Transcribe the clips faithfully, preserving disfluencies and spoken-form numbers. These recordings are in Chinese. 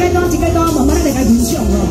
段一阶段慢慢来甲分享哦。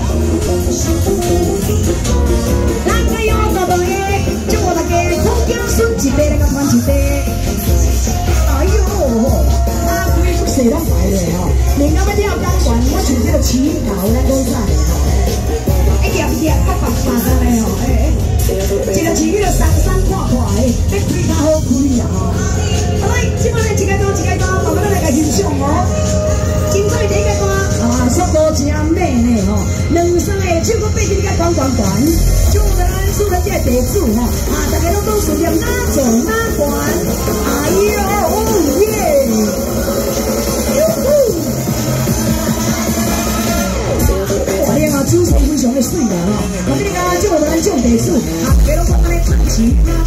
咱个有大大个，祝大家好子孙一代来甲传一代。哎呦，啊，规出世拢来咧吼，连到要跳钢管，我像这个起头咱都在吼，一粒粒白白白的咧吼，哎，一个起迄个闪闪看看的，要开较好开啦吼。好来，即摆咧一阶段一阶段慢慢来甲欣赏哦。今仔第一阶段啊，速度真美呢吼，两双的手搁背起你个管管管，祝咱祝咱这个地主吼，啊，大家拢都顺利哪做哪管，哎呦，哦耶！哇，你啊，手势非常的水啦吼，我跟你讲，祝咱祝地主啊，大家拢安尼传奇。